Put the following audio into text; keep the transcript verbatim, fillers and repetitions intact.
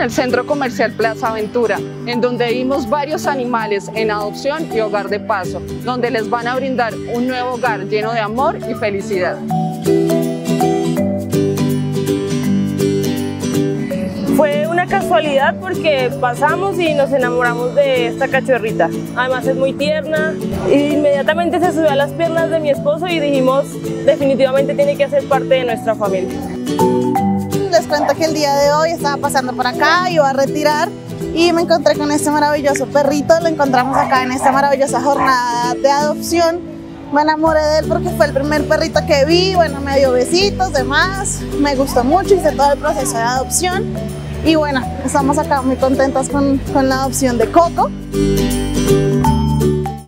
el Centro Comercial Plaza Aventura, en donde vimos varios animales en adopción y hogar de paso, donde les van a brindar un nuevo hogar lleno de amor y felicidad. Fue una casualidad porque pasamos y nos enamoramos de esta cachorrita. Además es muy tierna y inmediatamente se subió a las piernas de mi esposo y dijimos definitivamente tiene que ser parte de nuestra familia. Les cuento que el día de hoy estaba pasando por acá, iba a retirar y me encontré con este maravilloso perrito. Lo encontramos acá en esta maravillosa jornada de adopción. Me enamoré de él porque fue el primer perrito que vi, bueno, me dio besitos, demás, me gustó mucho, hice todo el proceso de adopción y bueno, estamos acá muy contentas con, con la adopción de Coco.